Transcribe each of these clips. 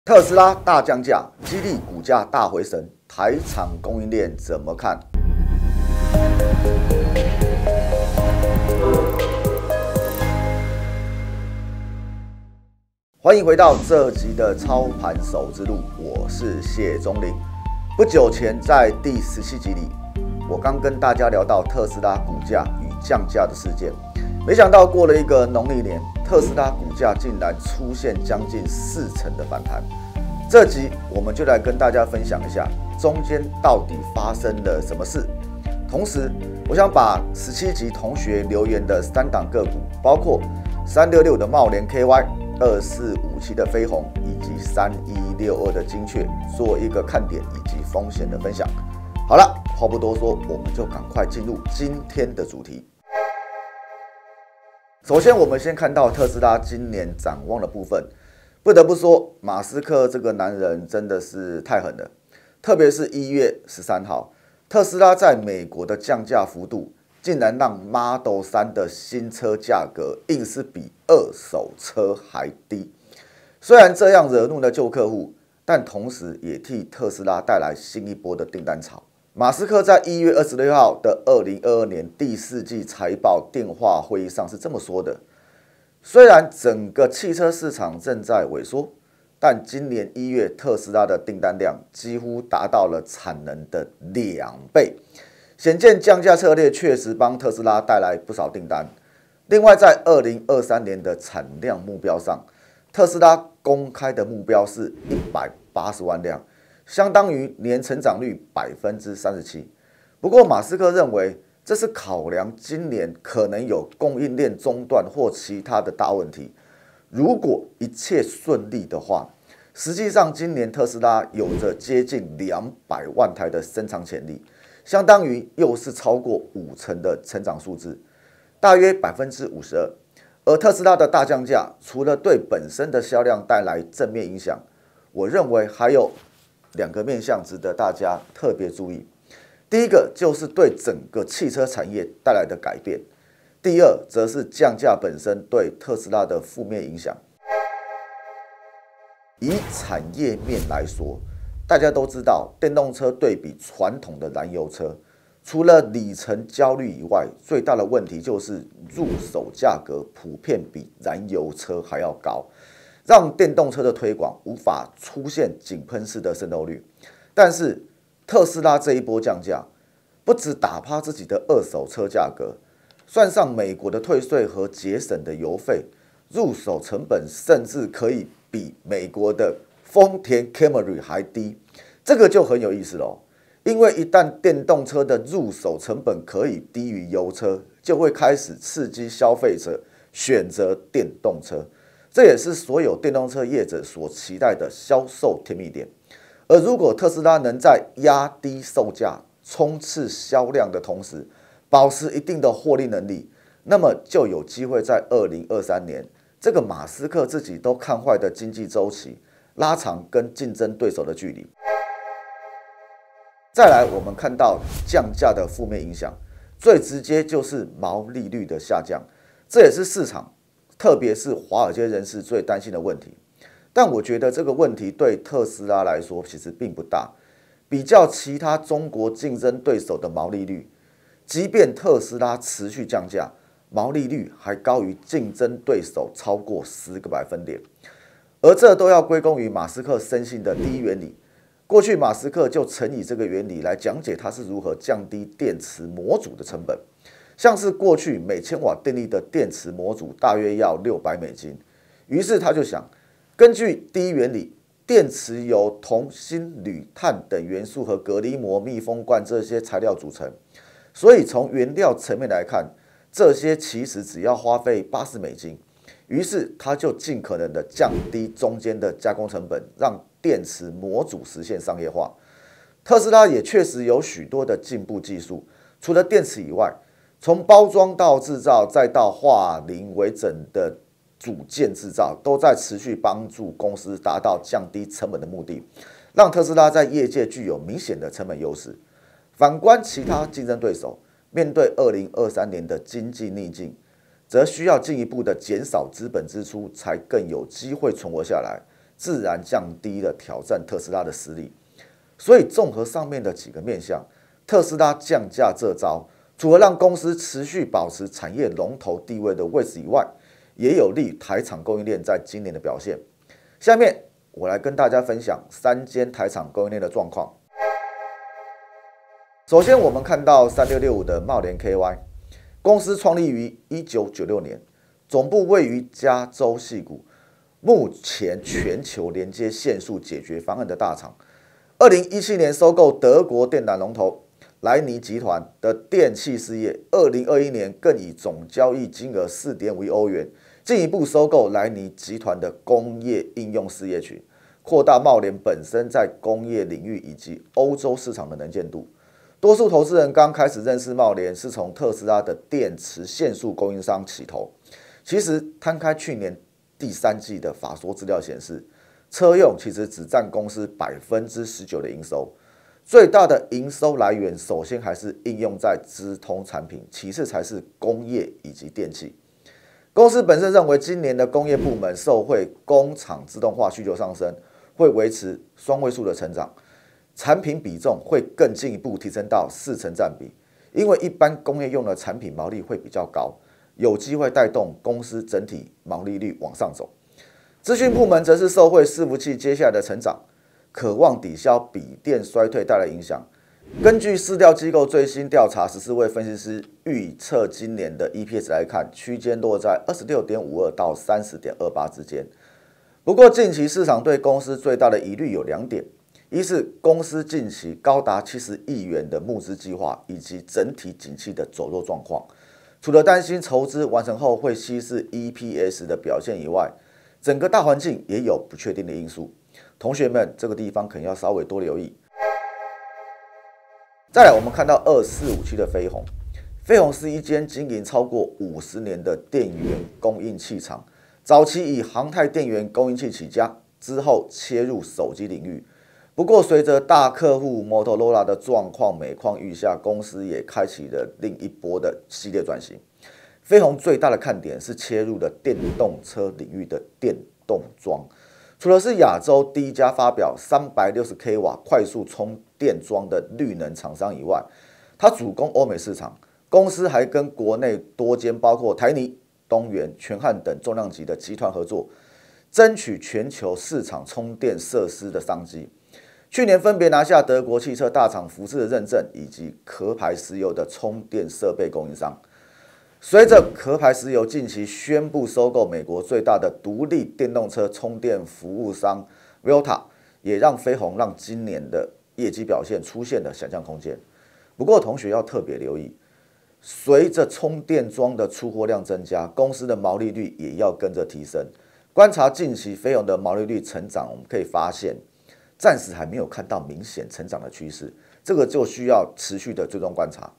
特斯拉大降价，激励股价大回升，台厂供应链怎么看？欢迎回到这集的操盘手之路，我是谢宗麟。不久前在第17集里，我刚跟大家聊到特斯拉股价与降价的事件，没想到过了一个农历年，特斯拉股价竟然出现将近40%的反弹。这集我们就来跟大家分享一下中间到底发生了什么事。同时，我想把17集同学留言的3档个股，包括366的茂联 KY、2457的飞鸿以及3162的精确，做一个看点以及风险的分享。好了，话不多说，我们就赶快进入今天的主题。首先，我们先看到特斯拉今年展望的部分。不得不说，马斯克这个男人真的是太狠了。特别是1月13号，特斯拉在美国的降价幅度，竟然让 Model 3的新车价格硬是比二手车还低。虽然这样惹怒了旧客户，但同时也替特斯拉带来新一波的订单潮。马斯克在1月26号的2022年第4季财报电话会议上是这么说的。虽然整个汽车市场正在萎缩，但今年1月特斯拉的订单量几乎达到了产能的2倍，显见降价策略确实帮特斯拉带来不少订单。另外，在2023年的产量目标上，特斯拉公开的目标是180万辆，相当于年成长率37%。不过，马斯克认为，这是考量今年可能有供应链中断或其他的大问题。如果一切顺利的话，实际上今年特斯拉有着接近200万台的生产潜力，相当于又是超过50%的成长数字，大约52%。而特斯拉的大降价，除了对本身的销量带来正面影响，我认为还有2个面向值得大家特别注意。第一个就是对整个汽车产业带来的改变，第二则是降价本身对特斯拉的负面影响。以产业面来说，大家都知道，电动车对比传统的燃油车，除了里程焦虑以外，最大的问题就是入手价格普遍比燃油车还要高，让电动车的推广无法出现井喷式的渗透率。但是特斯拉这一波降价，不只打趴自己的二手车价格，算上美国的退税和节省的油费，入手成本甚至可以比美国的丰田 Camry 还低。这个就很有意思咯，因为一旦电动车的入手成本可以低于油车，就会开始刺激消费者选择电动车，这也是所有电动车业者所期待的销售甜蜜点。而如果特斯拉能在压低售价、冲刺销量的同时，保持一定的获利能力，那么就有机会在2023年这个马斯克自己都看坏的经济周期，拉长跟竞争对手的距离。再来，我们看到降价的负面影响，最直接就是毛利率的下降，这也是市场，特别是华尔街人士最担心的问题。但我觉得这个问题对特斯拉来说其实并不大。比较其他中国竞争对手的毛利率，即便特斯拉持续降价，毛利率还高于竞争对手超过10个百分点。而这都要归功于马斯克深信的第一原理。过去马斯克就曾以这个原理来讲解他是如何降低电池模组的成本。像是过去每千瓦电力的电池模组大约要$600，于是他就想，根据第一原理，电池由铜、锌、铝、碳等元素和隔离膜、密封罐这些材料组成，所以从原料层面来看，这些其实只要花费$80。于是他就尽可能的降低中间的加工成本，让电池模组实现商业化。特斯拉也确实有许多的进步技术，除了电池以外，从包装到制造，再到化零为整的组件制造，都在持续帮助公司达到降低成本的目的，让特斯拉在业界具有明显的成本优势。反观其他竞争对手，面对2023年的经济逆境，则需要进一步的减少资本支出，才更有机会存活下来。 自然降低了挑战特斯拉的实力。所以综合上面的几个面向，特斯拉降价这招，除了让公司持续保持产业龙头地位的位置以外，也有利台厂供应链在今年的表现。下面我来跟大家分享3间台厂供应链的状况。首先，我们看到3665的茂联 KY， 公司创立于1996年，总部位于加州矽谷，目前全球连接线束解决方案的大厂。2017年收购德国电缆龙头莱尼集团的电气事业，2021年更以总交易金额4.5亿欧元，进一步收购莱尼集团的工业应用事业群，扩大茂联本身在工业领域以及欧洲市场的能见度。多数投资人刚开始认识茂联是从特斯拉的电池线束供应商起头。其实摊开去年第3季的法说资料显示，车用其实只占公司19%的营收。最大的营收来源，首先还是应用在资通产品，其次才是工业以及电器。公司本身认为，今年的工业部门受惠工厂自动化需求上升，会维持双位数的成长。产品比重会更进一步提升到40%占比，因为一般工业用的产品毛利会比较高，有机会带动公司整体毛利率往上走。资讯部门则是受惠伺服器接下来的成长，渴望抵消笔电衰退带来影响。根据市调机构最新调查，14位分析师预测今年的 EPS 来看，区间落在26.52到30.28之间。不过近期市场对公司最大的疑虑有2点。一是公司近期高达70亿元的募资计划，以及整体景气的走弱状况。除了担心筹资完成后会稀释 EPS 的表现以外，整个大环境也有不确定的因素。同学们，这个地方可能要稍微多留意。再来，我们看到2457的飞鸿。飞鸿是一间经营超过50年的电源供应器厂，早期以航太电源供应器起家，之后切入手机领域。不过，随着大客户 Motorola 的状况每况愈下，公司也开启了另一波的系列转型。飞鸿最大的看点是切入了电动车领域的电动桩，除了是亚洲第一家发表360 kW 快速充电桩的绿能厂商以外，它主攻欧美市场。公司还跟国内多间包括台泥、东元、全汉等重量级的集团合作，争取全球市场充电设施的商机。去年分别拿下德国汽车大厂福斯的认证，以及壳牌石油的充电设备供应商。随着壳牌石油近期宣布收购美国最大的独立电动车充电服务商 Volta， 也让飞鸿让今年的业绩表现出现了想象空间。不过同学要特别留意，随着充电桩的出货量增加，公司的毛利率也要跟着提升。观察近期飞鸿的毛利率成长，我们可以发现，暂时还没有看到明显成长的趋势，这个就需要持续的追踪观察。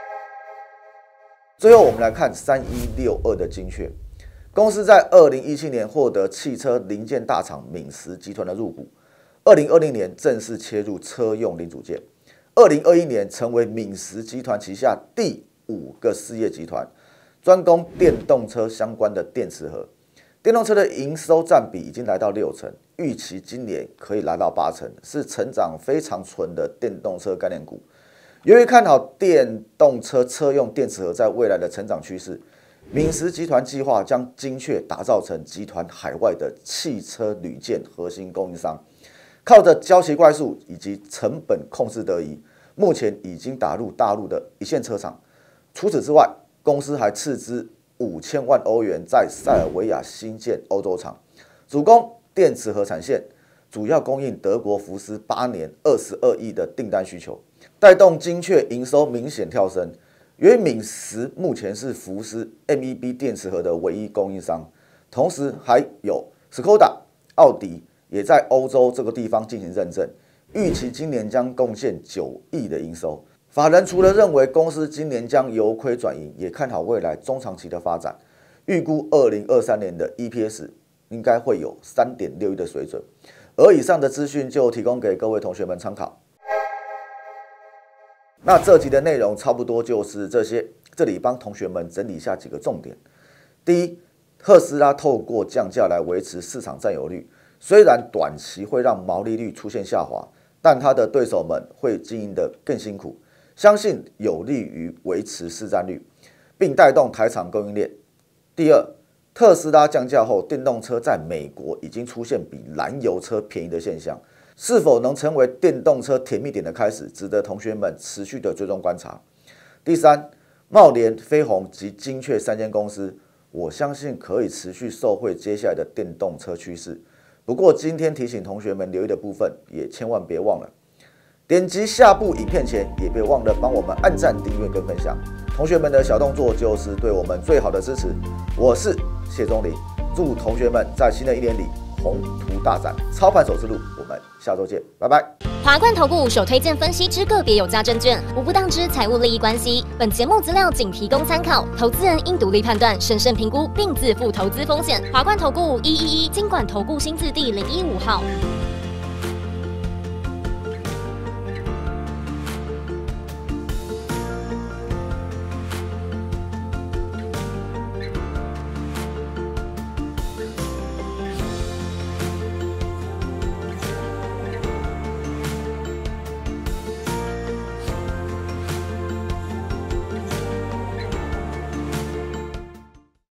最后，我们来看3162的精确，公司在2017年获得汽车零件大厂敏实集团的入股，2020年正式切入车用零组件，2021年成为敏实集团旗下第5个事业集团，专攻电动车相关的电池盒。电动车的营收占比已经来到60%，预期今年可以来到80%，是成长非常纯的电动车概念股。由于看好电动车车用电池盒在未来的成长趋势，敏实集团计划将精确打造成集团海外的汽车铝件核心供应商，靠着交期快速以及成本控制得宜，目前已经打入大陆的一线车厂。除此之外，公司还斥资5000万欧元在塞尔维亚新建欧洲厂，主攻电池盒产线，主要供应德国福斯8年22亿的订单需求，带动精确营收明显跳升。由于敏实目前是福斯 MEB 电池盒的唯一供应商，同时还有 Skoda、奥迪也在欧洲这个地方进行认证，预期今年将贡献9亿的营收。法人除了认为公司今年将由亏转盈，也看好未来中长期的发展，预估2023年的 EPS 应该会有3.61的水准。而以上的资讯就提供给各位同学们参考。那这集的内容差不多就是这些，这里帮同学们整理一下几个重点。第一，特斯拉透过降价来维持市场占有率， 虽然短期会让毛利率出现下滑，但它的对手们会经营得更辛苦，相信有利于维持市占率，并带动台厂供应链。第二，特斯拉降价后，电动车在美国已经出现比燃油车便宜的现象，是否能成为电动车甜蜜点的开始，值得同学们持续的追踪观察。第三，茂联、飞鸿及精确3间公司，我相信可以持续受惠接下来的电动车趋势。不过今天提醒同学们留意的部分，也千万别忘了点击下部影片前，也别忘了帮我们按赞、订阅跟分享。同学们的小动作就是对我们最好的支持。我是谢宗林，祝同学们在新的一年里宏图大展，操盘手之路。我们下周见，拜拜。 华冠投顾首推荐分析之个别有价证券，无不当之财务利益关系。本节目资料仅提供参考，投资人应独立判断、审慎评估，并自负投资风险。华冠投顾111金管投顾新字第015号。